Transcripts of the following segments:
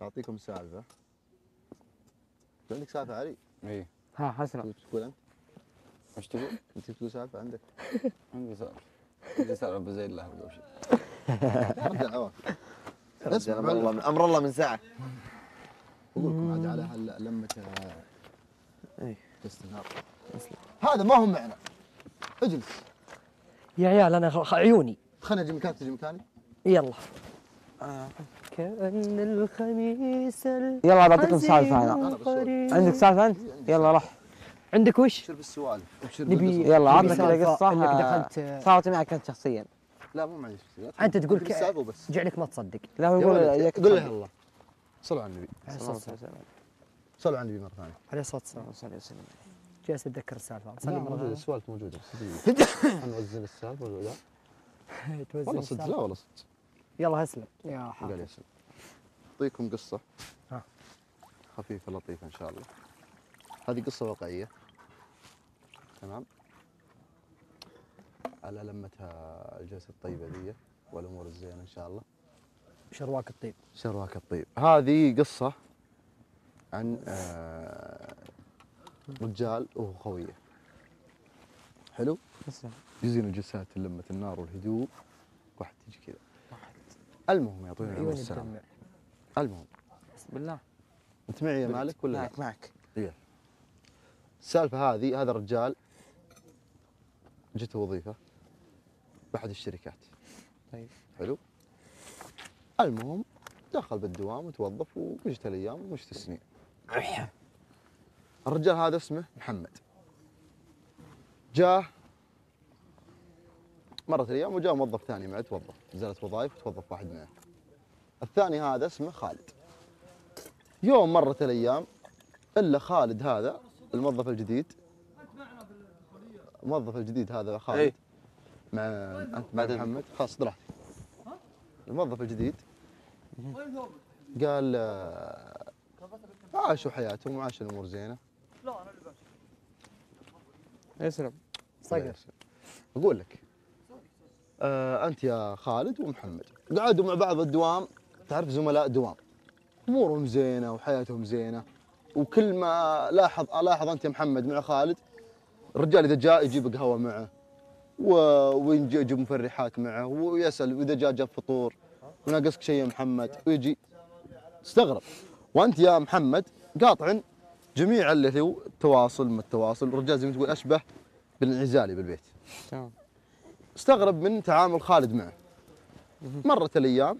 أعطيكم سالفة. عندك سالفة علي؟ اي. ها حسنا. تقول أنت؟ وش تقول؟ أنت بتقول سالفة عندك؟ عندي سالفة. عندي سالفة بزين الله قبل شيء. رجع عواك. اسمع أمر الله من ساعة. أقول لكم عاد على لمة اي استنهار. هذا ما هو معنا. اجلس. يا عيال انا عيوني. خلنا نجي مكانك تجي مكاني. يلا. كأن الخميس يلا بعطيكم سالفة أنا. أنا بسولف. عندك سالفة أنت؟ يلا روح. عندك وش؟ ابشر بالسوالف. ابشر نبي بالقصص. يلا عطنا نبي كذا سالفة قصة انك دخلت. صارت معك أنت شخصيا. لا مو معي شخصيات. انت تقول أقول السالفة وبس. جعلك ما تصدق. لا هو يا يقول ولد، إياك قل له تصدق. الله. صلوا على النبي. عليه الصلاة والسلام. صلوا على النبي مرة ثانية. عليه الصلاة والسلام. صلى الله عليه وسلم. جالس اتذكر السالفة. صلي لا مرة موجودة ثانية. السوالف موجودة. نوزن السالفة ولا لا؟ توزن والله صدق السالفة. لا والله صدق. يلا اسلم يا قال حافظ. يسلم. أعطيكم قصة. ها. خفيفة لطيفة إن شاء الله. هذه قصة واقعية. تمام. على لمتها الجلسة الطيبة ذي والأمور الزينة إن شاء الله. شرواك الطيب. شرواك الطيب. هذه قصة عن رجال وهو خويه. حلو؟ يزين الجلسات لمة النار والهدوء. واحد تجي كذا. المهم يعطينا العمر عيوني السلام. تدمع. المهم بسم الله. أنت معي يا مالك ولا لا؟ معك معك. إيه. السالفة هذه هذا الرجال جته وظيفة بأحد الشركات. طيب. حلو؟ المهم دخل بالدوام وتوظف ومشت الأيام ومشت السنين. الرجال هذا اسمه محمد. جاه مرت الأيام وجاء موظف ثاني معه توظف، نزلت وظائف وتوظف واحد معه. الثاني هذا اسمه خالد. يوم مرت الأيام إلا خالد هذا الموظف الجديد. الموظف الجديد هذا خالد. إيه. مع أنت مع محمد خلاص راحتي. الموظف الجديد قال عاشوا حياتهم وعاشوا الأمور زينة. يسلم. صقر. أقول لك أنت يا خالد ومحمد قعدوا مع بعض الدوام. تعرف زملاء دوام أمورهم زينة وحياتهم زينة. وكل ما ألاحظ أنت يا محمد مع خالد الرجال إذا جاء يجيب قهوة معه ويجيب مفرحات معه ويسأل وإذا جاب فطور وناقصك شيء يا محمد ويجي تستغرب. وأنت يا محمد قاطع جميع اللي هو التواصل ما التواصل. الرجال زي ما تقول أشبه بالانعزالي بالبيت. تمام. استغرب من تعامل خالد معه. مرت الأيام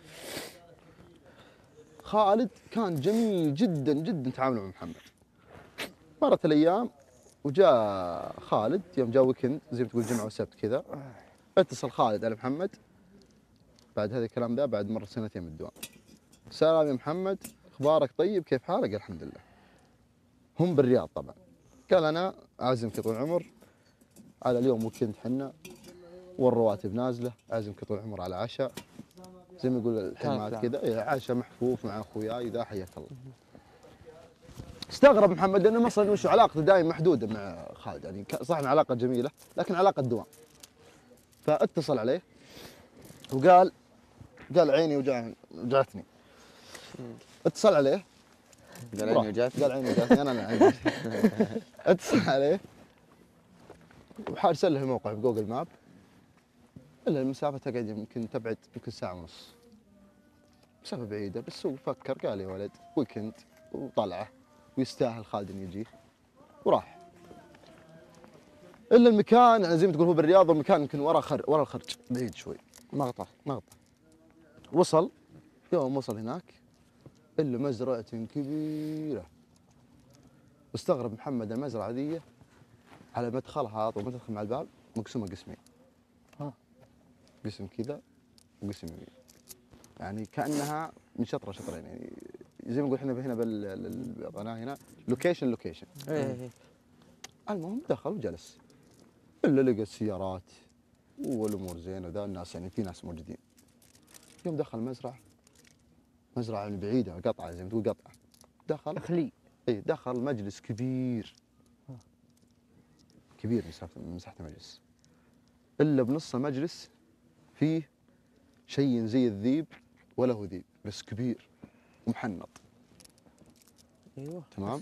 خالد كان جميل جدا جدا تعامله مع محمد. مرت الأيام وجاء خالد يوم جاء ويكند زي ما تقول جمعة وسبت كذا. اتصل خالد على محمد بعد هذا الكلام ذا بعد مر سنتين من الدوام. سلام يا محمد اخبارك طيب كيف حالك؟ قال الحمد لله. هم بالرياض طبعا. قال انا اعزمك طول العمر على اليوم ويكند حنا والرواتب نازله اعزمك طول العمر على عشاء زي ما يقول الحمات كذا. إيه عشاء محفوف مع اخوياي ذا حياك الله. استغرب محمد لانه اصلا وش علاقته دائما محدوده مع خالد يعني صح ان علاقه جميله لكن علاقه دوام. فاتصل عليه وقال عيني وجعتني. اتصل عليه قال عيني وجعتني. قال عيني وجعتني انا عيني. اتصل عليه وحارس له الموقع بجوجل ماب الا المسافه تقعد يمكن تبعد يمكن ساعه ونص. مسافه بعيده بس هو فكر قال يا ولد ويكند وطلعه ويستاهل خالد انه يجيه وراح. الا المكان زي ما تقول هو بالرياض والمكان يمكن ورا الخرج بعيد شوي. مقطع. وصل يوم وصل هناك الا مزرعه كبيره. واستغرب محمد المزرعه ذي على مدخلها او مدخل مع الباب مقسومه قسمين. قسم كذا وقسم يمين. يعني كانها من شطره شطرين يعني زي ما نقول احنا هنا بالقناه هنا لوكيشن. ايه. المهم دخل وجلس الا لقى السيارات والامور زينه وذا الناس يعني في ناس موجودين. يوم دخل مزرعه يعني بعيده قطعه زي ما تقول قطعه. دخل اخلي. اي دخل مجلس كبير مساحه المجلس الا بنص المجلس فيه شيء زي الذيب ولا هو ذيب بس كبير ومحنط ايوه تمام.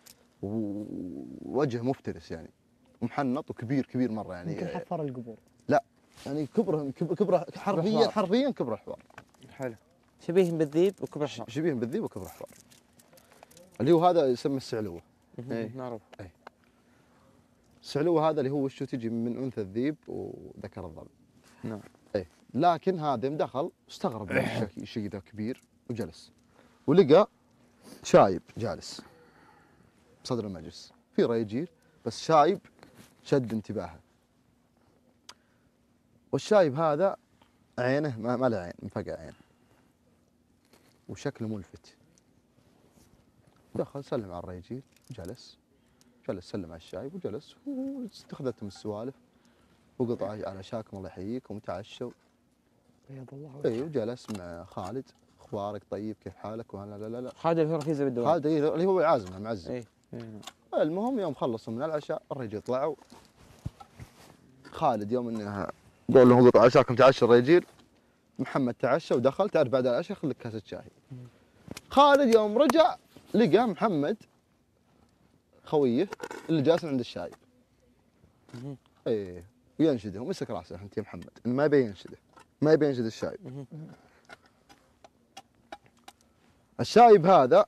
ووجه مفترس يعني، ومحنط وكبير كبير مره يعني. يمكن حفر القبور. لا يعني كبره حرفيا حرفيا كبر الحوار. حلو. شبيه بالذيب وكبر الحمار. شبيه بالذيب وكبر الحوار. اللي هو هذا يسمى السعلوه. نعرف. السعلوه هذا اللي هو شو تجي من انثى الذيب وذكر الظبي. نعم. ايه لكن هذا يوم دخل استغرب من الشيء ذا كبير وجلس، ولقى شايب جالس بصدر المجلس في ريجير، بس شايب شد انتباهه. والشايب هذا عينه ما له عين، مفقع عين وشكله ملفت. دخل سلم على الريجير وجلس، سلم على الشايب وجلس، واستخدمتهم السوالف وقطع على شاكم الله يحييكم وتعشوا. بيض الله. اي وجلس مع خالد، اخبارك طيب كيف حالك؟ ولا لا خالد اللي هو ركيزه بالدوام. خالد اللي هو عازم المعزم. اي. المهم يوم خلصوا من العشاء الرجال طلعوا. خالد يوم انه قال لهم قطع عشاكم تعشوا الرجال، محمد تعشى ودخل، تعرف بعد العشاء خليك كاسه شاي. خالد يوم رجع لقى محمد خويه اللي جالس عند الشايب. ايه وينشده ومسك راسه انت يا محمد، إنه ما يبي ينشده، ما يبي ينشد الشايب. الشايب هذا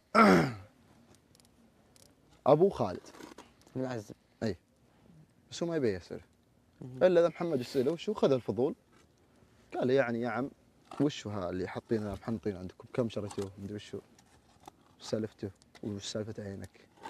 ابو خالد المعزب. اي بس هو ما يبي يسأله الا اذا محمد يسأله وشو، خذ الفضول قال يعني يا عم وشو ها اللي حاطينه محنطين عندكم، كم شريتوه مدري وشو سالفته وش سالفه عينك.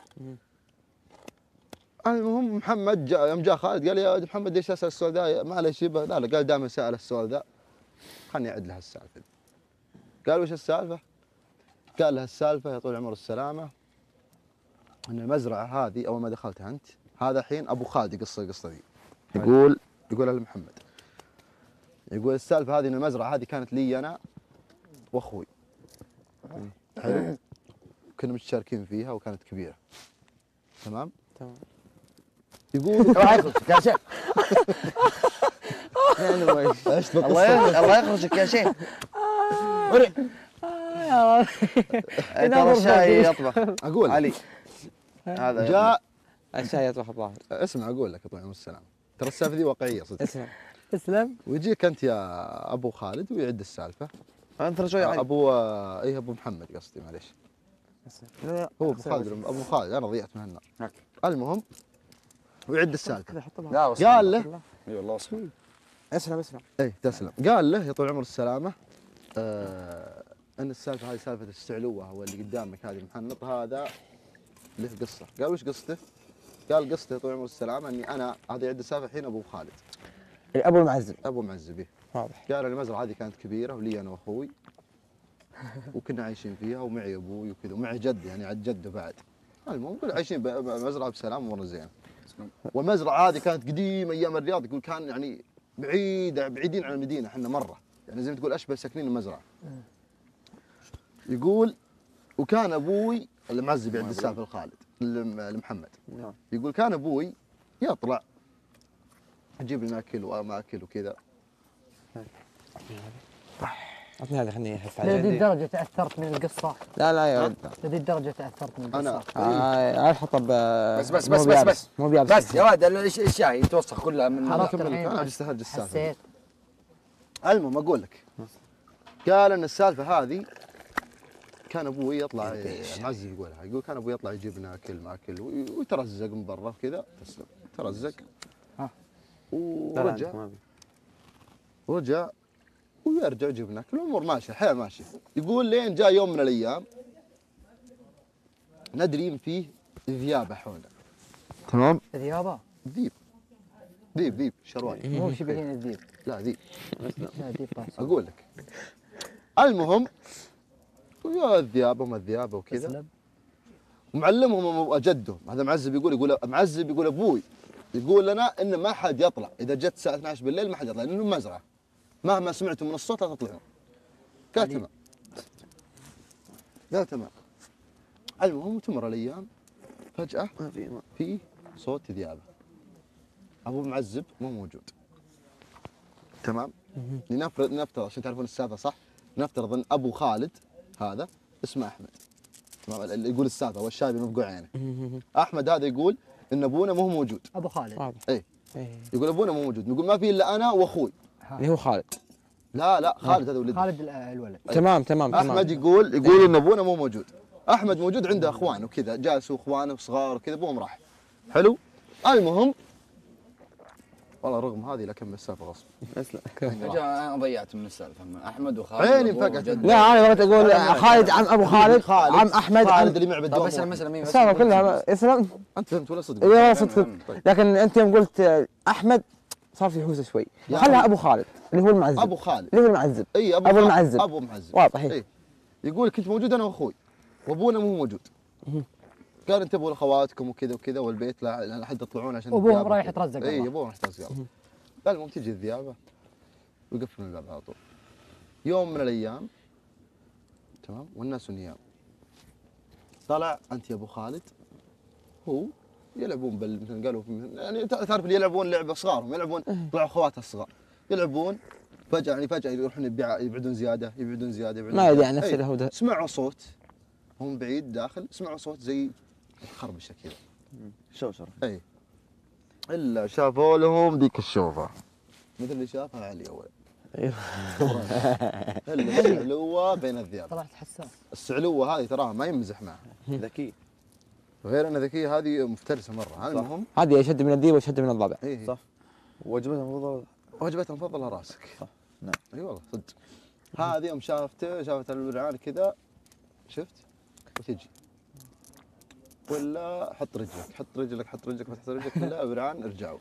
المهم محمد يوم جاء خالد قال يا محمد ليش اسال السؤال ذا؟ ما له شيبه. لا قال دائما سال السؤال ذا، خلني اعد له السالفه. قال وش السالفه؟ قال له السالفه يا طول العمر السلامه ان المزرعه هذه اول ما دخلتها انت، هذا الحين ابو خالد يقص القصه ذي. يقول لمحمد، يقول السالفه هذه ان المزرعه هذه كانت لي انا واخوي. حلو. كنا مشتركين فيها وكانت كبيره. تمام؟ يقول راح يخرجك يا شيخ. ايش الله يخرجك يا شيخ. ترى الشاي يطبخ. اقول علي هذا جاء الشاي يطبخ الظاهر. اسمع اقول لك يا طويل العمر السلام، ترى السالفه ذي واقعيه صدق. اسلم. اسلم. ويجيك انت يا ابو خالد ويعد السالفه. انت شوي علي. ابو محمد قصدي معليش. هو ابو خالد، انا ضيعت من النار. المهم ويعد السالفه. لا قال له اي والله وصل. اسلم. اي تسلم. قال له يا طول العمر السلامه ان السالفه هذه سالفه السعلوه هو اللي قدامك هذه المحنط هذا له قصه. قال وش قصته؟ قال قصته يا طول العمر السلامه اني انا هذا يعد السالفه الحين ابو خالد. ابو المعزب. ابو معزبي. واضح. قال المزرعه هذه كانت كبيره ولي انا واخوي وكنا عايشين فيها ومعي ابوي وكذا ومعي جد يعني عاد جده بعد. المهم كنا عايشين بمزرعه بسلام وامورنا زينه. والمزرعه هذه كانت قديمه ايام الرياض، يقول كان يعني بعيدين عن المدينه احنا مره، يعني زي ما تقول اشبه ساكنين المزرعه. يقول وكان ابوي المعزب يعد السالفه لخالد لمحمد. يقول كان ابوي يطلع يجيب لنا اكل وما اكل وكذا. اعطني هذا خليني احس لهذه عليه. الدرجة تأثرت من القصة. لا يا ولد. لهذه الدرجة تأثرت من القصة. انا الحطب. بس مو بيابس. بس يا ولد الشاي يتوسخ كلها من عرفت انا الحين. استهج السالفه. حسيت. المهم اقول لك قال ان السالفه هذه كان ابوي يطلع معزز يقول كان ابوي يطلع يجيب لنا اكل ما اكل ويترزق من برا وكذا. تسلم. ترزق ورجع ويرجع يجيب لنا اكل والامور ماشيه الحياه ماشيه. يقول لين جاء يوم من الايام ندري ان فيه ذيابه حولنا. تمام؟ ذيابة. ذيب شروان. مو شبهين الذيب. لا ذيب. لا ذيب بس. اقول لك المهم يا الذيابه وما الذيابه وكذا. اسلم. ومعلمهم جدهم هذا معزب يقول معزب يقول ابوي يقول لنا ان ما حد يطلع اذا جت الساعه 12 بالليل، ما حد يطلع لانه مزرعه مهما سمعتم من الصوت لا تطلعون. قال تمام. قال تمام. المهم تمر الايام فجاه في صوت ذيابه. ابو معزب مو موجود. تمام؟ نفترض عشان تعرفون السالفه صح، نفترض ان ابو خالد هذا اسمه احمد. اللي يقول السالفه والشايب مفقوع عينه. احمد هذا يقول ان ابونا مو موجود. ابو خالد. واضح. اي إيه. يقول ابونا مو موجود، يقول ما في الا انا واخوي. اللي هو خالد. لا خالد هذا ولد. خالد الولد. تمام. احمد يقول ان ابونا مو موجود. احمد موجود عنده اخوان وكذا، جالسوا اخوانه وصغار وكذا، ابوهم راح. حلو. المهم والله رغم هذه لكن السالفه غصب. اسلم. انا ضيعت من السالفه عيني عيني عيني انفقعت. لا انا بغيت اقول خالد عم ابو خالد عم احمد خالد اللي معه طيب بالدوام. اسال مثلا مين السالفه كلها اسلم. انت فهمت ولا صدق؟ لا صدق. لكن انت يوم قلت احمد صار في حوسه شوي. خلها ابو خالد اللي هو المعذب. ابو خالد اللي هو المعذب. اي ابو المعذب. ابو معذب واضح. اي يقول كنت موجود انا واخوي وابونا مو موجود. قال انتبهوا لاخواتكم وكذا وكذا والبيت لا حد يطلعون عشان وابوهم الذئاب رايح وكذا. يترزق اي والله. ابوهم رايح يترزق. قال المهم تجي الذئابه ويقفلون الباب على طول. يوم من الايام تمام والناس نيام، طلع انت يا ابو خالد هو يلعبون مثل قالوا يعني تعرف اللي يلعبون لعبه صغارهم يلعبون، طلعوا اخواتها الصغار يلعبون، فجاه يروحون يبعدون زياده ما يدري عن نفسه إيه. الهدى. سمعوا صوت هم بعيد داخل، سمعوا صوت زي خربشه كذا شوشره. اي الا شافوا لهم ذيك الشوفه مثل اللي شافها علي اول. ايوه. السعلوه بين الذئاب. طلعت حساس. السعلوه هذه تراها ما يمزح معها، ذكي. غير انها ذكيه هذه مفترسه مره. المهم هذه اشد من الذيب واشد من الضبع. إيه. صح. وجبتها المفضله. وجبتها المفضله راسك. صح. نعم. اي والله صدق. هذه يوم شافت الورعان كذا شفت وتجي ولا حط رجلك لا ورعان ارجعوا.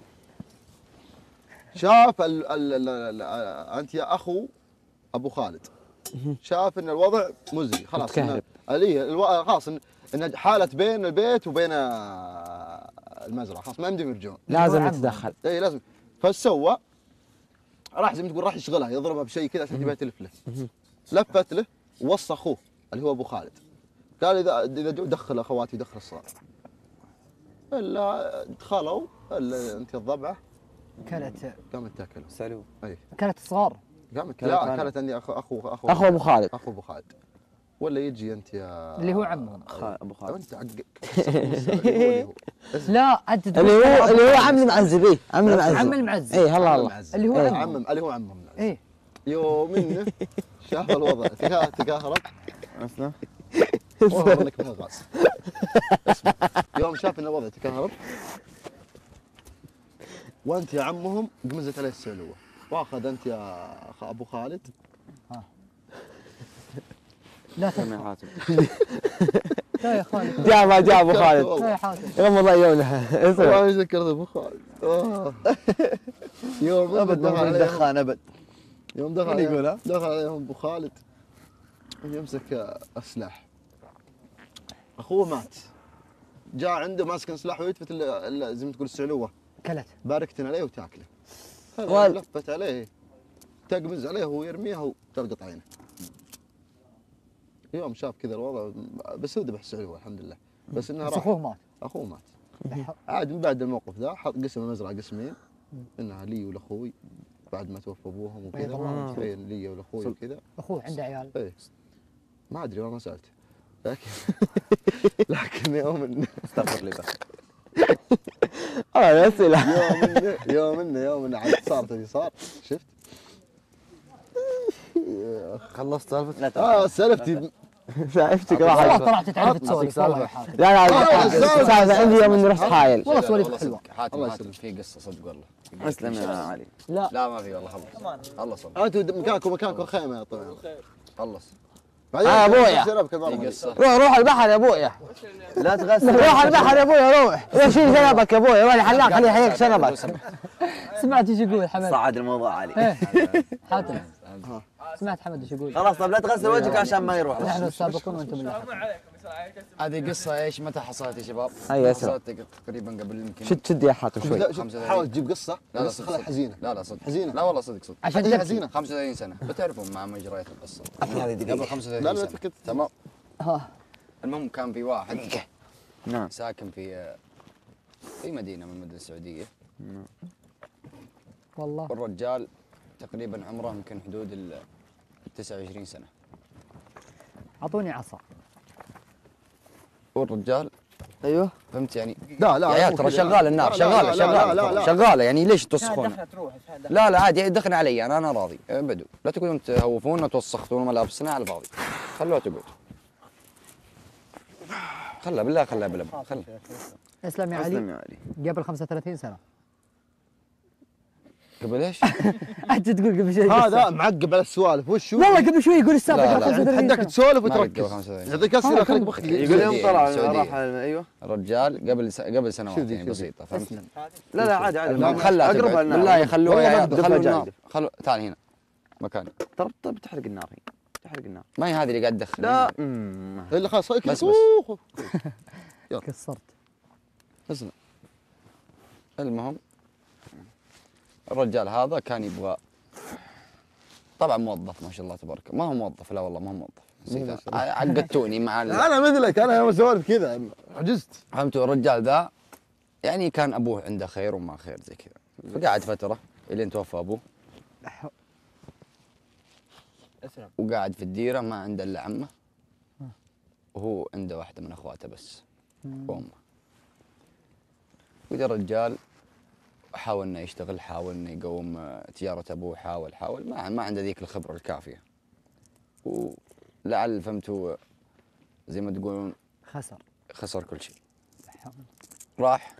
شاف انت يا اخو ابو خالد شاف ان الوضع مزري خلاص متكهرب. خلاص ان حاله بين البيت وبين المزرعه خلاص ما يمديهم يرجعون. لازم يتدخل. اي لازم. فايش سوى؟ راح زي ما تقول راح يشغلها يضربها بشيء كذا عشان تبيها تلف له. لفت له ووصى اخوه اللي هو ابو خالد. قال اذا جو دخل اخواتي دخل الصغار. الا دخلوا الا انت الضبعه كلت قامت تاكله. سالو. اي كلت صغار. قامت لا كانت عندي اخو ابو خالد. اخو ابو خالد. ولا يجي انت يا اللي هو عمهم. ابو خالد. انت عقك لا عدد اللي هو عم المعذب. ايه عم المعذب. عم المعزز. ايه الله. اللي هو إيه. عمهم. اللي هو عمهم. ايه يوم انه شاف الوضع تكهرب اسمع. وهو انك فيها غاز. اسمع يوم شاف ان الوضع تكهرب وانت يا عمهم قمزت عليه السعلوه واخذ انت يا ابو خالد. لا سمع حاتم. لا يا خالد. جاء ما جاء ابو خالد. لا يا حاتم. يوم ضيعونها. اسمع. والله ذكرت ابو خالد. يوم ابد ما في دخان ابد. يوم دخل اللي يقولها؟ دخل عليهم ابو خالد يمسك السلاح. اخوه مات جاء عنده ماسك سلاح ويلتفت زي ما تقول السعلوه كلت. باركتن عليه وتاكله. وال- لفت عليه تقمز عليه ويرميها وتلقط عينه. يوم شاف كذا الوضع بس هو ذبح السعلوه الحمد لله بس انها بس راح. اخوه مات. اخوه مات. عاد من بعد الموقف ذا قسم المزرعه قسمين انها لي ولاخوي بعد ما توفى ابوهم وكذا. بين لي ولاخوي وكذا. اخوه عنده عيال. ايه ما ادري والله ما سالت لكن لكن استغفر لي بس. الاسئله. يوم انه عاد صارت اللي صار شفت. خلصت سالفه؟ سالفتي شايفتك والله راحت. طلعت تعرف تسولف والله يا حاتم. لا السالفه عندي يوم اني رحت حايل. والله سوالف حلوه. حاتم في قصه صدق والله. اسلم يا علي. لا ما في والله خلص والله. انتوا مكانكم خيمه طبعا. خلص. بعدين أبويا. في قصه روح البحر يا ابويا. لا تغسل. روح البحر يا ابويا روح شيل شنبك يا ابويا روح الحلاق خليه يحييك شنبك. سمعت ايش يقول حمد؟ صعد الموضوع علي. إيه. حاتم سمعت حمد ايش يقول؟ خلاص طيب لا تغسل وجهك عشان ما يروح. نحن السابقون وانتم اللاحقون. هذه قصه ايش متى حصلت يا شباب؟ أي أسرع. حصلت تقريبا قبل يمكن شد يا حاتم شوي. لا شوف حاول تجيب قصه لا بس خلها حزينه. لا صدق حزينة. لا والله صدق عشان هي تبكي. حزينه 35 سنه بتعرفون مع مجريات القصه هذه دقيقة. قبل 35 لا سنه تفكر تمام. ها المهم كان في واحد نعم. ساكن في مدينه من المدن السعوديه. والله والرجال تقريبا عمره يمكن حدود ال 29 سنه. اعطوني عصا. والرجال ايوه فهمت يعني. لا لا يا عيال مو ترى كذا. شغال النار، لا، لا، شغاله لا، شغاله لا، لا. شغاله يعني ليش توسخون؟ دخلت تروح. لا لا عادي دخلنا علي انا راضي ابدوا، لا تقولون تهوفون وتوسختون ملابسنا على الفاضي. خلوها تقعد. خلها بالله خلها بلبن خلها. اسلم يا اسلم علي. يا علي. قبل 35 سنة. قبل ايش؟ انت تقول قبل شوي هذا معقب على السوالف وش هو؟ والله قبل شوي يقول لا، السالفة لا. قبل 35 حدك سنة. تسولف ما لك قبل وتركز. 35. يعطيك اسئله خليك يقول بخلي. يقول يوم طلع السعودية. راح ايوه. الرجال قبل سنوات شوف ذي، يعني شوف ذي. بسيطه فهمت؟ اسلم. لا لا عادي عادي. لا، خلها اقربها تقعد للنار. بالله خلوها يا والله عيال بقدر خلوا جايدة. النار تعال هنا مكاني. ترى بتحرق النار هي. تحرق النار. ما هي هذه اللي قاعد تدخل لا الا خلاص بس. قصرت. اسمع المهم الرجال هذا كان يبغى طبعا موظف ما شاء الله تبارك، ما هو موظف لا والله ما هو موظف نسيت. عقدتوني مع انا مثلك انا يوم اسولف كذا عجزت. فهمتوا الرجال ذا يعني كان ابوه عنده خير وما خير زي كذا، فقعد فتره الين توفى ابوه وقاعد في الديره ما عنده الا عمه وهو عنده واحده من اخواته بس وامه. وذا الرجال حاول انه يشتغل، حاول انه يقوم تجاره ابوه، حاول ما عنده ذيك الخبره الكافيه. ولعل فهمتوا زي ما تقولون خسر كل شيء. راح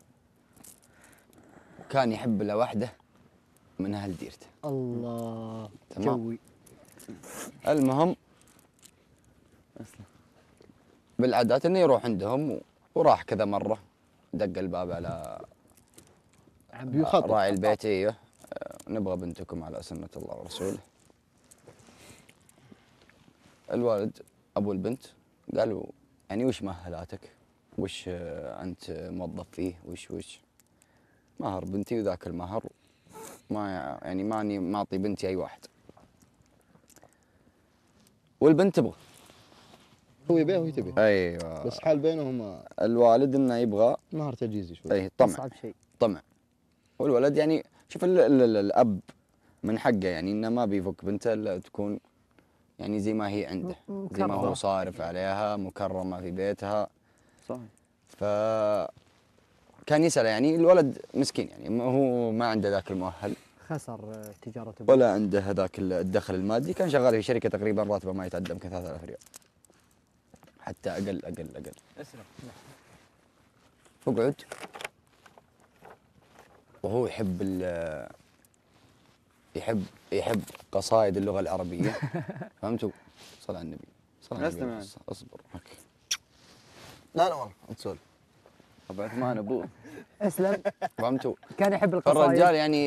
كان يحب له واحده من اهل ديرته. الله. تمام. جوي. المهم بالعادات انه يروح عندهم وراح كذا مره دق الباب على بيخطط. راعي البيت. ايوه نبغى بنتكم على سنه الله ورسوله. الوالد ابو البنت قالوا يعني وش مؤهلاتك؟ وش انت موظف فيه؟ وش مهر بنتي وذاك المهر ما يعني ماني معطي بنتي اي واحد. والبنت تبغى. هو يبيه وهي تبيه. ايوه بس حال بينهم الوالد انه يبغى مهر تجهيزي شوي. اي طمع أصعب شيء. طمع. والولد يعني شوف الاب من حقه يعني انه ما بيفك بنته الا تكون يعني زي ما هي عنده، زي ما هو صارف عليها مكرمه في بيتها. صحيح. ف كان يسأل يعني الولد مسكين يعني هو ما عنده ذاك المؤهل خسر تجارة أبوه. ولا عنده هذاك الدخل المادي. كان شغال في شركه تقريبا راتبه ما يتعدى يمكن 3000 ريال حتى اقل. اسلم. فقعد وهو يحب قصائد اللغه العربيه. فهمتوا؟ صل على النبي صل على أسلم النبي. يعني. اصبر هك. لا والله تسولف. ابو عثمان ابوه. اسلم. فهمتوا؟ كان يحب القصائد. الرجال يعني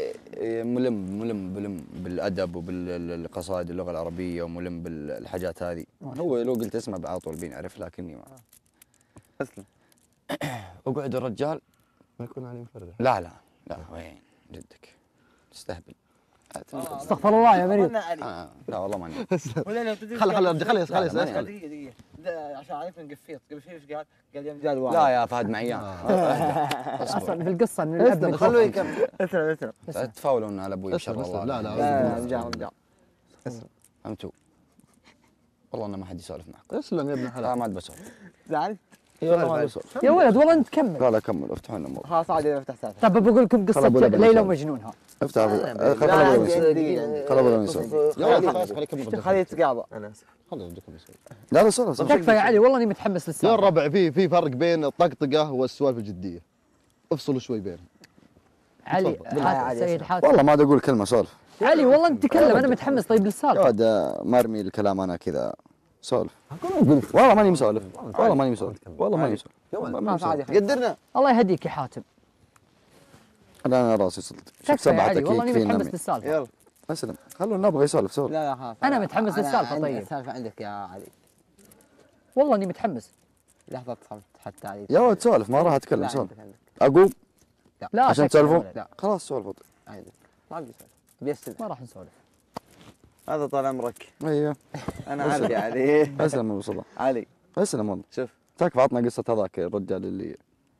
ملم بالادب وبالقصائد اللغه العربيه وملم بالحاجات هذه. هو لو قلت اسمه على طول بينعرف لكني ما. اسلم. وقعد الرجال. ما يكون علي مفرده. لا وين جدك تستهبل. استغفر الله يا مريض. لا والله ماني. خلي يسأل. دقيقة عشان عارف نقفيط قبل شوي ايش قال؟ قال يوم جاد واحد. لا يا فهد معيان. اصلا بالقصه ان الاب استنى من خلوه فوق. يكمل. اسلم. تفاولون على ابوي بشر الله. لا لا رجال. فهمتوا؟ والله انا ما حد يسولف معكم. اسلم يا ابن لا الحلال. ما عاد بسولف. زعلت؟ والله ما بسولف. يا ولد والله انت كمل. لا كمل افتحوا لنا الموضوع. خلاص عادي افتح سالفه. طب بقول لكم قصه أبو لبن ليلى يسولف. ومجنون ها. افتح خل ابو لبن يسولف. يا ولد خلاص خليه يكمل. خليه يتقاضى. انا اسف. خليه يكمل. لا سولف تكفى يا علي والله اني متحمس يا للسالفه. الربع في فرق بين الطقطقه والسوالف الجديه. افصلوا شوي بينهم. علي تفضل. حاتم سيد حاتم. والله ما ادري اقول كلمه سولف. علي والله انت تكلم انا متحمس طيب يا للسالفه. ولد ما ارمي الكلام انا كذا سولف. والله ماني مسولف. والله ماني مسولف. ما في عادي. قدرنا. الله يهديك يا حاتم. انا راسي صلت. شوف تكفى يا سبعة علي والله اني تكيك متحمس فينا. للسالفه. يلا. اسلم خلونا نبغى يسولف سولف. لا خلاص. أنا متحمس للسالفة عندي طيب. السالفه عندك يا علي. والله اني متحمس. لحظه صمت حتى علي. يا ولد سولف ما راح اتكلم لا، سولف. عندك. اقوم لا عشان تكفى يا تسولفون؟ ولد. لا. خلاص سولفوا. عندك. ما ابي اسولف. بيستمع. ما راح نسولف. هذا طال عمرك. ايوه انا علي يا علي. اسلم ابو صلاح. علي اسلم والله. شوف تكفى عطنا قصه هذاك الرجال اللي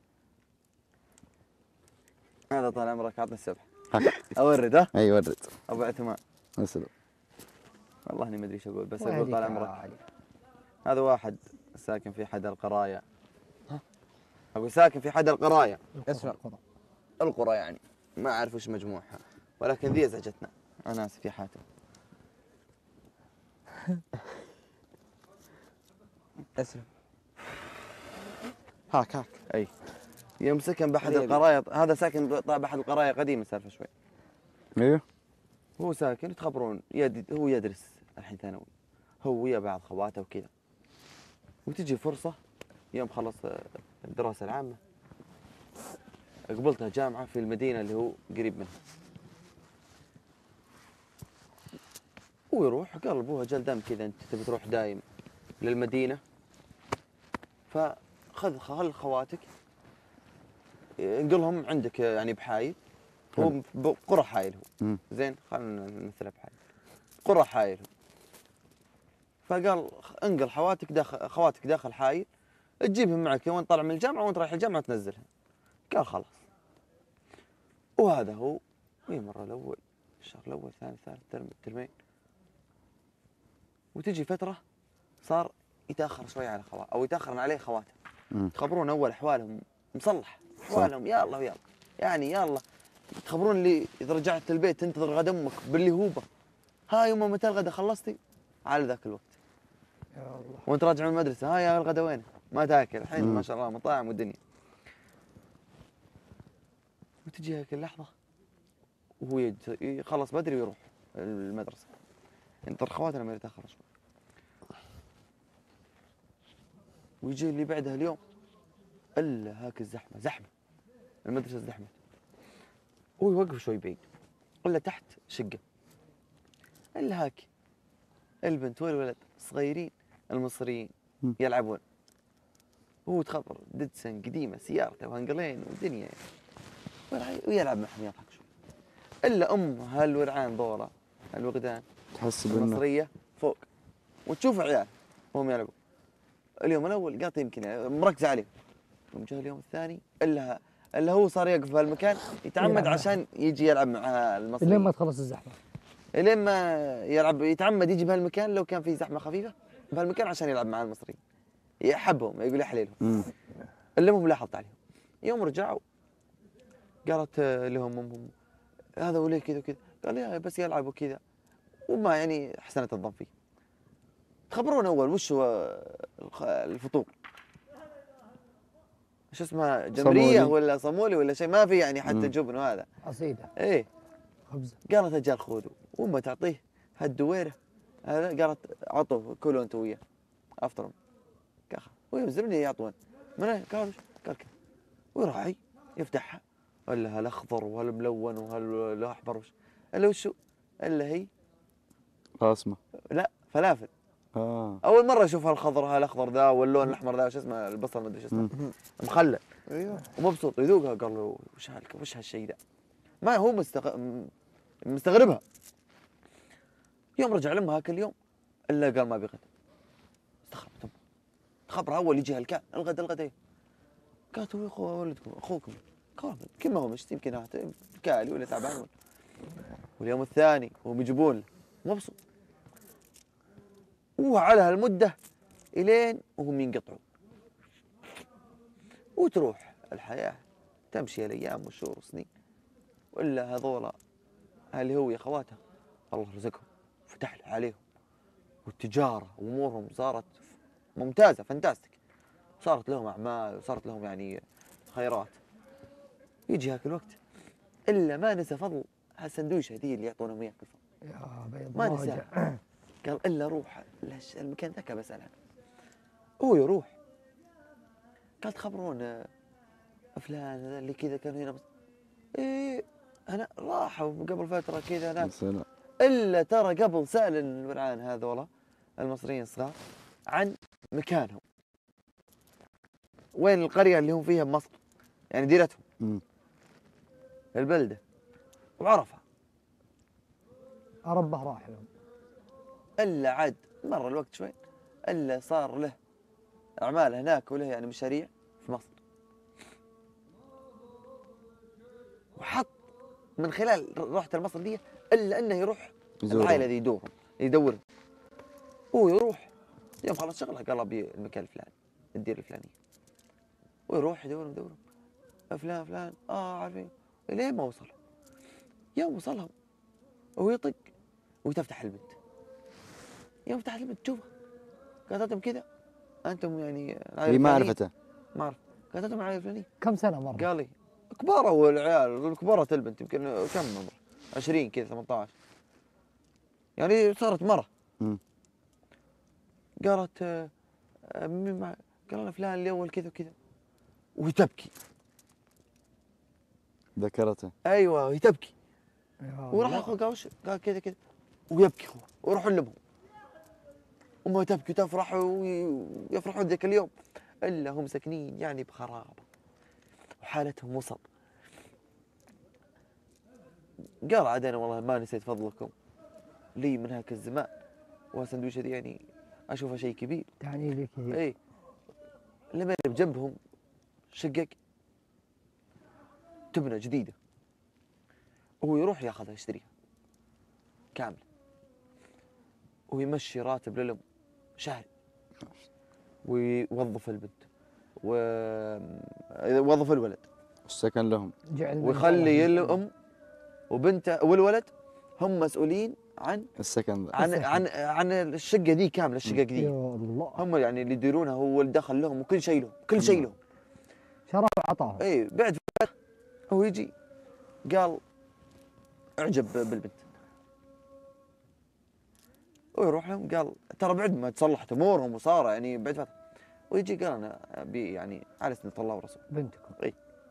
هذا طال عمرك عطني السبح. هكا. اورد ها اي ورد. ابو عثمان. اسلم. والله اني ما ادري ايش اقول بس الله اقول يهديك طال يا عمرك. علي. هذا واحد ساكن في حد القرايا. اقول ساكن في حد القرايا. اسمع القرى يعني ما اعرف وش مجموعها، ولكن ذي ازعجتنا. انا اسف يا حاتم. اسلم. هاك اي. يوم سكن باحد حبيبي. القرايا، هذا ساكن باحد القرايا قديمه السالفه شوي. ايوه. هو ساكن يتخبرون هو يدرس الحين ثانوي، هو ويا بعض خواته وكذا. وتجي فرصه يوم خلص الدراسه العامه قبلتها جامعه في المدينه اللي هو قريب منها. ويروح قال ابوها جل دم كذا انت تبي تروح دايم للمدينه، فخذ خواتك انقلهم عندك يعني بحايل. هو بقرى حايل هو. زين خلينا نمثلها بحايل. قرى حايل. فقال انقل خواتك داخل حايل، تجيبهم معك وانت طالع من الجامعه وانت رايح الجامعه تنزلها. قال خلاص. وهذا هو ويمر الاول، الشهر الاول، الثاني، الثالث، ترمين. وتجي فتره صار يتاخر شوي على خواته او يتاخر عليه خواته. تخبرون اول احوالهم مصلح، احوالهم يلا ويلا يعني يلا. تخبرون اللي اذا رجعت البيت تنتظر غدا امك باللي هوبه. هاي يما متى الغدا خلصتي؟ على ذاك الوقت. يا الله. وانت راجع من المدرسه هاي يا الغدا وين؟ ما تاكل الحين ما شاء الله مطاعم والدنيا. وتجي هيك اللحظه وهو يخلص بدري ويروح المدرسه. ينطر خواتنا لما يتاخر شوي. ويجي اللي بعدها اليوم الا هاك الزحمه، زحمه المدرسه زحمه. هو يوقف شوي بعيد الا تحت شقه الا هاك البنت والولد صغيرين المصريين يلعبون. هو تخبر ديدسن قديمه سيارته وهنقلين والدنيا يعني. ويلعب معهم يضحك شوي. الا هالورعان ذولا الوغدان تحس بانه المصريه فوق وتشوف عيال وهم يلعبون. اليوم الاول قالت يمكن مركزه عليهم. يوم جاء اليوم الثاني الا هو صار يقف في هالمكان يتعمد عشان يجي يلعب مع المصريين. لين ما تخلص الزحمه. لين ما يلعب يتعمد يجي بهالمكان لو كان في زحمه خفيفه بهالمكان عشان يلعب مع المصريين. يحبهم يقول يحليلهم. المهم لاحظت عليهم. يوم رجعوا قالت لهم امهم هذا وليه كذا وكذا. قال يا بس يلعب وكذا وما يعني حسنت الظن فيه. تخبرون اول وش هو الفطور؟ شو اسمها جمريه ولا صمولي ولا شيء ما في يعني حتى جبن وهذا. عصيده. ايه خبزه. قالت اجل خذوا وامه تعطيه هالدويره هذا. قالت عطوا كلوا انتم وياه افطروا. قال وينزلون يعطون من قال كذا ويراعي يفتحها الا هالاخضر وهالملون وهالاحمر الا وشو الا هي قاسمه. لا فلافل. اول مره اشوف هالخضر هالاخضر ذا واللون الاحمر ذا شو اسمه البصل ما ادري شو اسمه مخلل. ايوه ومبسوط يذوقها. قال له وش هالشيء ذا؟ ما هو مستغربها. يوم رجع لامها هاك اليوم الا قال ما بغد. استغربت امه. خبرها اول يجي هالكان الغدا قالت هو ولدكم اخوكم. قال كم هو مش يمكن كالي ولا تعبان. واليوم الثاني وهم يجيبون مبسوط. وعلى هالمده الين وهم ينقطعون. وتروح الحياه تمشي الايام والشهور والسنين. ولا هذولا اللي هو يا خواتها الله رزقهم فتح له عليهم. والتجاره وامورهم صارت ممتازه فانتاستيك. صارت لهم اعمال وصارت لهم يعني خيرات. يجي هاك الوقت الا ما نسى فضل هالسندويشه هذه اللي يعطونهم اياه كل فتره. يا بيض ما نسى. قال الا روح المكان ذاك بسألها. هو يروح. قال تخبرون فلان اللي كذا كانوا هنا ايه انا راحوا قبل فتره كذا هناك. الا ترى قبل سال الورعان هذولا المصريين الصغار عن مكانهم وين القريه اللي هم فيها بمصر يعني ديرتهم البلده وعرفها. ربه راح لهم. الا عاد مر الوقت شوي الا صار له اعمال هناك وله يعني مشاريع في مصر. وحط من خلال روحته لمصر دي الا انه يروح العائله ذي يدورهم يدورهم. هو يروح يوم خلص شغله قال ابي المكان الفلاني الدير الفلاني، ويروح يدور فلان عارفين لين ما وصل. يوم وصلهم ويطق وتفتح البنت. يوم فتحت البنت تشوفه قالت لهم كذا انتم يعني هي ما عرفته. ما اعرف. قالت لهم العائله الفلانيه. كم سنة مرة؟ قال لي كبار والعيال كبرت البنت يمكن كم عمر 20 كذا 18 يعني صارت مرة. قالت مين مع قال انا فلان اللي اول كذا وكذا وتبكي. ذكرته. ايوه هي تبكي. وراح اخوه قال وش؟ قال كذا كذا ويبكي اخوه ويروح لامهم. امه تبكي وتفرح ويفرحون ذاك اليوم الا هم ساكنين يعني بخرابه وحالتهم وسط. قال عاد انا والله ما نسيت فضلكم لي من هاك الزمان والسندويشه دي يعني اشوفها شيء كبير. يعني لي كثير. اي لما بجنبهم شقق تبنى جديده وهو يروح ياخذها يشتريها كامله ويمشي راتب للام شهري ويوظف البنت ويوظف الولد السكن لهم ويخلي الام وبنته والولد هم مسؤولين عن السكن عن الشقه دي كامله. الشقه دي يا الله هم يعني اللي يديرونها هو الدخل لهم وكل شيء لهم كل شيء لهم. شرف عطاهم. اي بعد هو يجي قال اعجب بالبنت ويروح لهم قال ترى بعد ما تصلحت امورهم وصار يعني بعد فتره ويجي قال انا ابي يعني على سنة الله ورسوله بنتكم. اي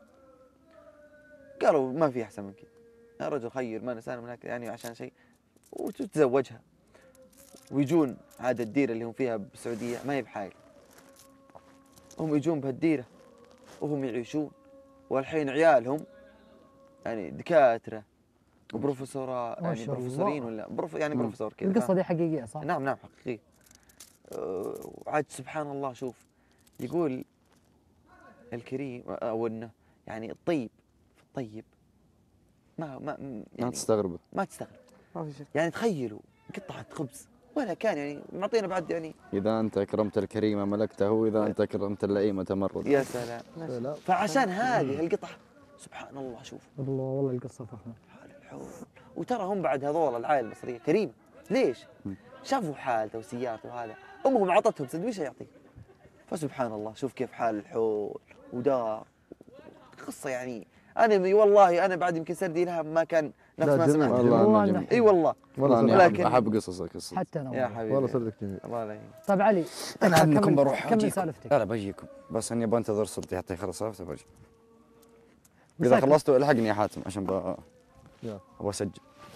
قالوا ما في احسن من كذا يا رجل خير ما نسانا من هكذا يعني عشان شيء وتتزوجها. ويجون عاد الديره اللي هم فيها بالسعوديه ما هي بحايل هم يجون بهالديره وهم يعيشون والحين عيالهم يعني دكاتره وبروفيسورات يعني بروفيسورين ولا يعني بروفيسور كذا. القصة دي حقيقية صح؟ نعم حقيقية. وعاد سبحان الله شوف يقول الكريم او انه يعني الطيب في الطيب يعني ما تستغربه. ما تستغرب ما في شيء يعني تخيلوا قطعة خبز ولا كان يعني معطينا بعد يعني إذا أنت أكرمت الكريمة ملكته وإذا أنت أكرمت اللئيمة تمرد. يا سلام. فعشان هذه القطعة سبحان الله شوف والله القصة فخمة. حال الحول. وترى هم بعد هذول العائلة المصرية كريمة ليش؟ شافوا حالته وسيارته وهذا أمهم عطتهم سندويشة يعطيه. فسبحان الله شوف كيف حال الحول ودار قصة يعني أنا والله أنا بعد يمكن سردي لها ما كان نفس ما سمعت. والله اي والله ولكن أحب قصصك حتى أنا يا حبيبي والله سردك جميل. الله لا يهينك. طيب علي أنا عنكم بروح كمل أجيكم. سالفتك. لا بجيكم بس إني بنتظر صرتي حتى يخلص سالفته بجي. إذا خلصتوا الحقني يا حاتم عشان أبغى أسجل.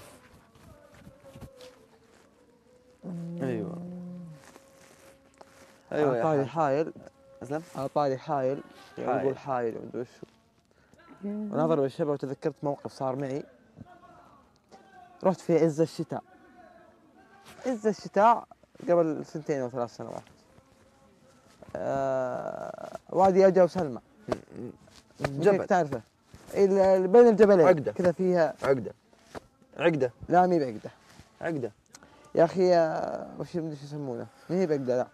ايوه اعطاني حايل اسلم اعطاني حايل يعني يقول حايل ومدري وشو ونظر بالشبه وتذكرت موقف صار معي. رحت في عز الشتاء قبل 2 أو 3 سنوات وادي أجا وسلمى جبل تعرفه بين الجبلين عقدة كذا فيها عقدة لا مي بعقدة يا أخي وش يسمونه مي بعقدة لا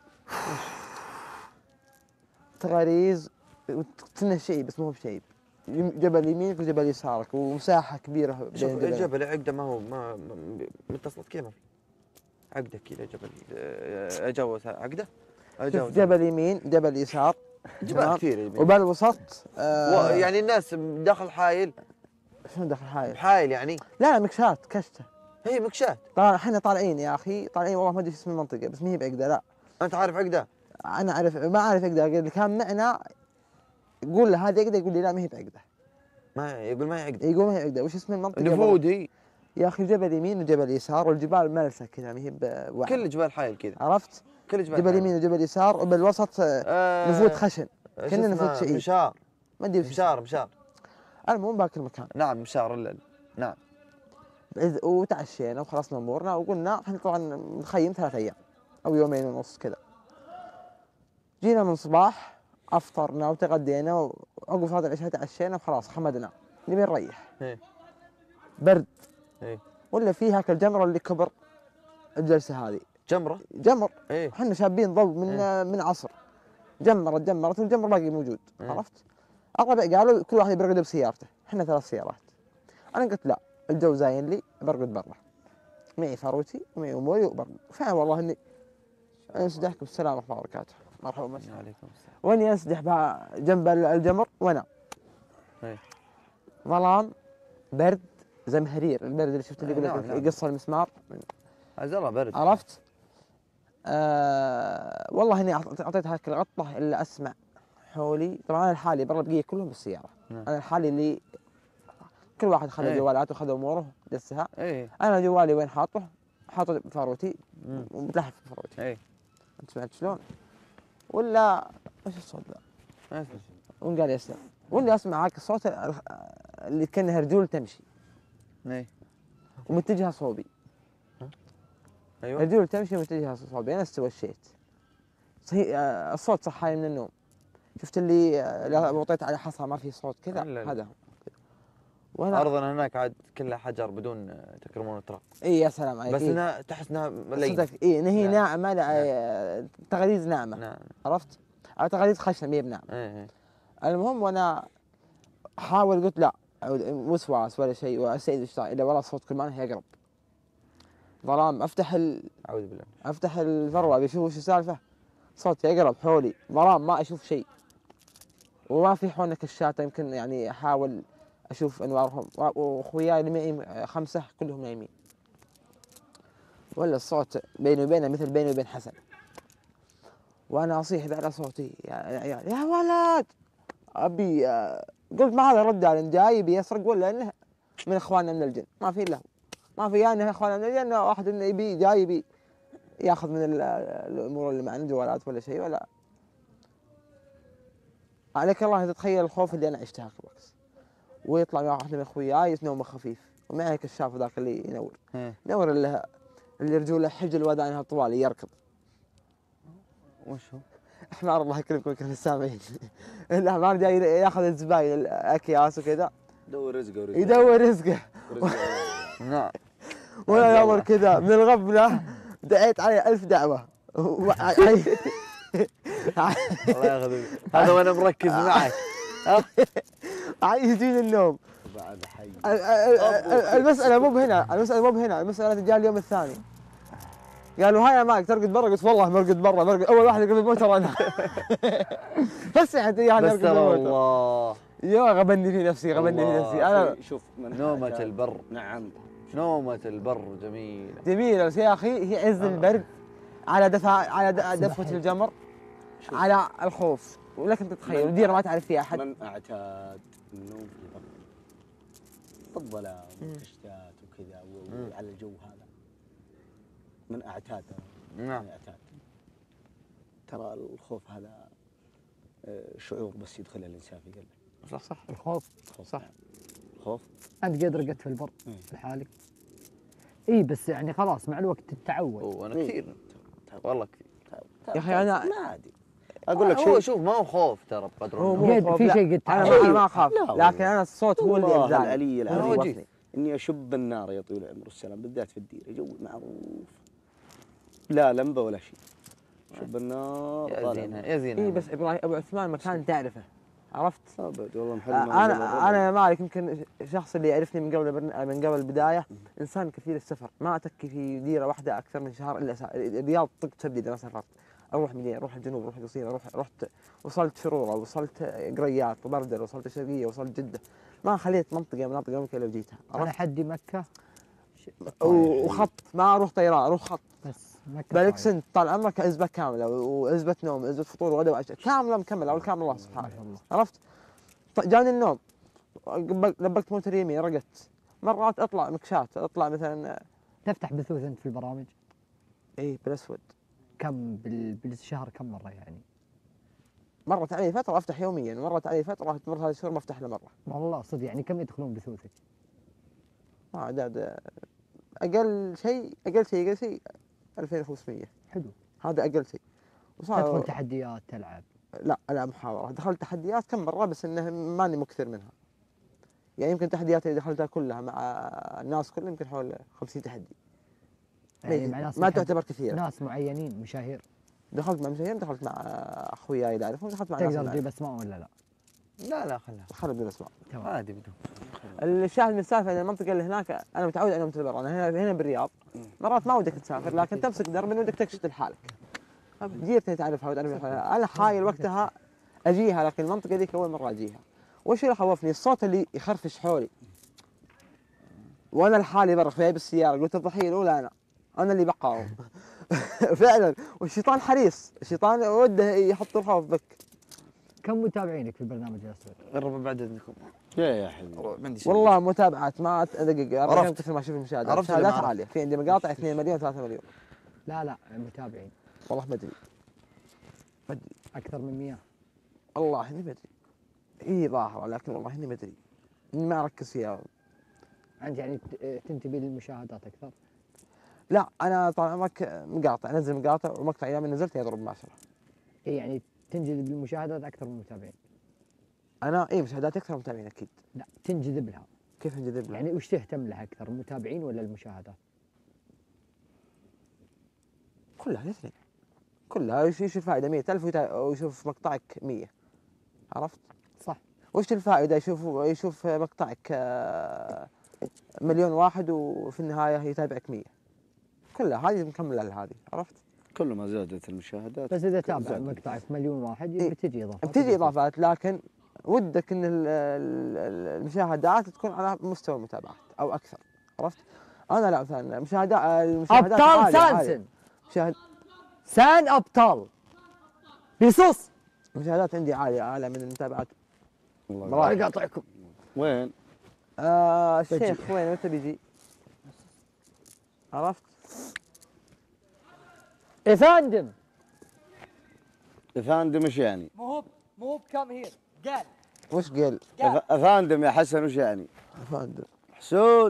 تغاريز وتنه شيء بس مو بشيء جبل يمينك وجبل يسارك ومساحة كبيرة بين الجبلين. الجبل عقدة ما هو ما متصلت كيف عقدة كذا جبل أجاوز عقدة جبل يمين جبل يسار جبال كثير يمين وبالوسط يعني الناس داخل حايل. شنو داخل حايل؟ حايل يعني لا مكشات كشته هي مكشات. احنا طالعين يا اخي طالعين والله ما ادري اسم المنطقة بس ما هي بعقدة لا. أنت عارف عقدة؟ أنا أعرف ما أعرف عقدة اللي كان معنا يقول له هذه عقدة يقول لي لا ما هي بعقدة. ما يقول ما هي عقدة. يقول ما هي عقدة وش اسم المنطقة؟ نفود هي يا أخي جبل يمين وجبل يسار والجبال ملسة كذا ما هي بواحد. كل جبال حايل كذا عرفت؟ كل جبل يمين وجبل يسار وبالوسط نفود خشن كنا نفود شعير. مشار ما أدري مشار المهم باك المكان. نعم مشار نعم. وتعشينا وخلصنا أمورنا وقلنا احنا طبعا نخيم 3 أيام أو 2 يومين ونص كذا. جينا من صباح أفطرنا وتغدينا وعقب صلاة العشاء تعشينا وخلاص حمدنا نبي نريح. برد ولا في هاك الجمرة اللي كبر الجلسة هذه جمره. جمر. ايه احنا شابين ضوء من عصر. جمرت والجمر باقي موجود. عرفت؟ الربع قالوا كل واحد بيرقد بسيارته، احنا 3 سيارات. انا قلت لا، الجو زاين لي برقد برا. معي فاروتي ومعي اموري وبرقد. فعلا والله اني انسدحكم السلام ورحمه الله وبركاته. مرحبا مساء. عليكم السلام. واني انسدح بها جنب الجمر وانا. ايه ظلام، برد، زمهرير، البرد اللي شفت اللي يقول نعم، لك نعم. يقص المسمار. عز الله برد. عرفت؟ والله اني اعطيت هاك الغطه الا اسمع حولي. طبعا انا لحالي برا البقيه كلهم بالسياره. نعم. انا لحالي اللي كل واحد خذ إيه. جوالاته وخذ اموره دسها. ايه انا جوالي وين حاطه؟ حاطه بفاروتي ومتلحف بفاروتي. ايه انت سمعت شلون؟ ولا ايش الصوت ذا؟ ما اسمع. وين قال يسلم؟ واللي اسمع هاك الصوت اللي كانها رجول تمشي ايه ومتجهه صوبي. ايوه رجول تمشي ومتجهه صوبي. انا استوشيت. صحيح الصوت صحاني من النوم. شفت اللي لو وطيت على حصى ما في صوت كذا، لا، لا. هذا هو. وانا ارضنا هناك عاد كلها حجر بدون تكرمون وتراب. اي يا سلام عليك. بس إيه. انها تحس انها لينه. صدق اي إن هي نعم. ناعمه. لا تغريز ناعمه. نعم. عرفت؟ او تغريز خشنه ما هي بناعمه. ايه ايه المهم وانا احاول قلت لا وسواس ولا شيء واستعيد الاشتراك الا والله الصوت كل ما انه يقرب. ظلام اعوذ بالله. افتح الفروه بشوف وش السالفه. صوت يقرب حولي. ظلام ما اشوف شيء. وما في حولنا كشاته يمكن يعني احاول اشوف انوارهم. واخوياي اللي معي 5 كلهم نايمين. ولا الصوت بيني وبينه مثل بيني وبين حسن. وانا اصيح على صوتي يا عيال يا ولد ابي. قلت ما هذا رد على جاي بيسرق ولا انه من اخواننا من الجن. ما في له. ما في يعني اخواننا من الجن واحد انه يبي جاي يبي ياخذ من الامور اللي معنا جوالات ولا شيء ولا. عليك الله تتخيل الخوف اللي انا عشته هاك الوقت. ويطلع واحد من اخوياي نومه خفيف ومعي كشاف ذاك اللي ينور. ينور اللي رجوله حجل ودانها طوال يركض. وش هو؟ حمار الله يكرمكم ويكرم السامعين. الحمار جاي ياخذ الزباين الاكياس وكذا. يدور رزقه. نعم. وانا ينظر كذا من الغفله دعيت عليه 1000 دعوه. الله ياخذ هذا وانا مركز معك. يجيني النوم. المسألة مو بهنا، المسألة جاء اليوم الثاني. قالوا هاي يا مالك ترقد برا؟ قلت والله مرقد برا مرقد. اول واحد يرقد بالموتر انا. بس يعني بس ترى والله يا غبني في نفسي انا. شوف نومة البر. نعم نومة البر جميلة. جميلة بس يا اخي هي عز البرد على دفوة الجمر على الخوف. ولكن تتخيل وديرة ما تعرف فيها احد. من اعتاد النوم في البر بالظلام والكشتات وكذا وعلى الجو هذا من اعتاد. نعم. ترى الخوف هذا شعور بس يدخل الانسان في قلبه. صح الخوف. صح. الخوف انت قد رقدت في البر لحالك؟ اي بس يعني خلاص مع الوقت تتعود. وانا كثير والله كثير. يا اخي انا ما عادي. اقول لك هو شيء. شوف ما هو خوف ترى بقدر هو النوم. مو خوف. في لا. شيء قد انا ما اخاف لا لكن انا الصوت هو اللي والله يفزعني. العلي أنا العظيم وجهي. اني اشب النار يا طويل العمر والسلام بالذات في الديره جو معروف. لا لمبه ولا شيء. شب النار يا طالع. زينها يا زينها. اي بس ابراهيم ابو عثمان مكان تعرفه. عرفت؟ ابد والله محل انا يا مالك يمكن الشخص اللي يعرفني من قبل البدايه انسان كثير السفر. ما اتكي في ديره واحده اكثر من شهر الا الرياض طق تبدي اذا ما سافرت. اروح مدينه، اروح الجنوب، اروح القصيم، رحت وصلت شروره، وصلت قريات وبردر، وصلت الشرقيه، وصلت جده. ما خليت منطقه من مناطق ممكن لو جيتها. انا حدي مكه وخط ما اروح طيران، اروح خط بس مكه بالك طايف. سنت طال عمرك عزبه كامله وعزبه نوم، عزبه فطور وغدا وعشاء كامله مكمله والكامل الله ما سبحانه. شاء الله. عرفت؟ جاني النوم لبكت موتر يمين رقدت. مرات اطلع مكشات، اطلع مثلا تفتح بثوث انت في البرامج؟ اي بالاسود. كم بالشهر كم مره يعني؟ مرت علي فتره افتح يوميا، مرت علي فتره تمر هذه الشهور ما افتح له مره. والله صدق يعني كم يدخلون بثوثك؟ ما عداد اقل شيء 2500. حلو. هذا اقل شيء. تدخل تحديات تلعب؟ لا العب محاضره. دخلت تحديات كم مره بس انه ماني مكثر منها. يعني يمكن تحديات اللي دخلتها كلها مع الناس كلهم يمكن حول 50 تحدي. يعني مع ناس ما يحب- تعتبر كثيرة. ناس معينين مشاهير. دخلت مع مشاهير، دخلت مع اخوياي اللي اعرفهم، دخلت مع ناس تقدر ما تجيب أعرف. اسماء ولا لا؟ لا خلها خلي بدون اسماء. تمام. عادي بدون. الشاهد من السالفه ان المنطقه اللي هناك انا متعود على انهم برا، انا هنا بالرياض مرات ما ودك تسافر لكن تمسك درب ودك تكشف لحالك. جيرتي تعرفها وتعرفها، انا حايل وقتها اجيها لكن المنطقه ذيك اول مره اجيها. وش اللي خوفني؟ الصوت اللي يخرفش حولي. وانا لحالي برا في بالسياره، قلت الضحيه الاولى انا اللي بقاوم. فعلا، والشيطان حريص، الشيطان وده يحط الخوف بك. كم متابعينك في البرنامج الاسود؟ الربع بعد اذنكم. يا حبيبي ما عندي شيء. والله متابعات ما ادقق، عرفت. كثر ما اشوف المشاهدات، عرفت اللي المشاهدات ما عاليه، في عندي مقاطع 2 مليون 3 مليون. لا متابعين والله ما ادري اكثر من 100. والله اني ما ادري. هي ظاهره لكن والله اني ما ادري، اني ما اركز فيها. انت يعني تنتبه للمشاهدات اكثر؟ لا انا طال عمرك مقاطع، انزل مقاطع ومقطع يوم نزلت يضرب مباشره. اي يعني تنجذب للمشاهدات اكثر من المتابعين؟ انا مشاهدات اكثر من متابعين اكيد. لا تنجذب لها. كيف انجذب لها؟ يعني وش تهتم لها اكثر، المتابعين ولا المشاهدات؟ كلها الاثنين، كلها. يشوف فائده 100,000 ويشوف مقطعك 100. عرفت؟ صح. وش الفائده يشوف مقطعك مليون واحد وفي النهايه يتابعك 100. كلها هذه مكمله لهذه. عرفت؟ كل ما زادت المشاهدات بس اذا تابع زادت. مقطعك مليون واحد إيه. بتجي اضافات. بتجي اضافات لكن ودك ان المشاهدات تكون على مستوى المتابعات او اكثر. عرفت؟ انا لا مثلا المشاهدات ابطال عالية، عالية. سانسن مشاهد سان ابطال بيصوص. المشاهدات عندي عاليه اعلى من المتابعات. الله مراحل. يبارك. اقاطعكم. وين؟ الشيخ وين متى بيجي؟ عرفت؟ افندم افندم ايش يعني؟ مو بكم هير قال وش قال؟ افندم يا حسن وش يعني؟ افندم. حسود.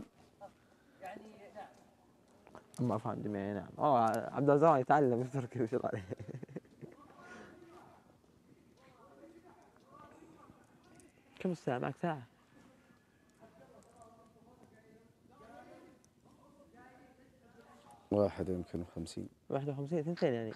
اما افندم يعني نعم. عبد الرزاق يتعلم التركي وش عليه. كم الساعة معك ساعة؟ 1 يمكن 50. 51 2 يعني.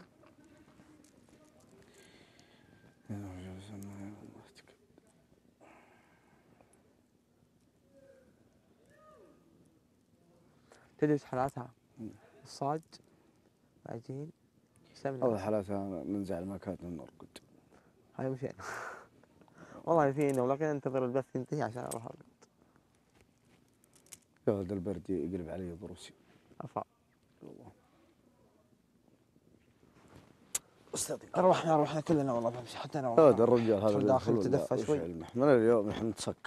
تدري وش حالاتها؟ الصاج، عجين، سمنة. أول حالاتها ننزع المكاتب ونرقد. هاي مشينا. والله فينا ولكن انتظر البث ينتهي عشان اروح ارقد. يقعد البرد يقلب علي بروسيا. افا. الله. روحنا كلنا والله بمشي حتى انا والله. هذا الرجال هذا داخل اللي تدفى وش شوي. علمه؟ من اليوم نحن نتسكر.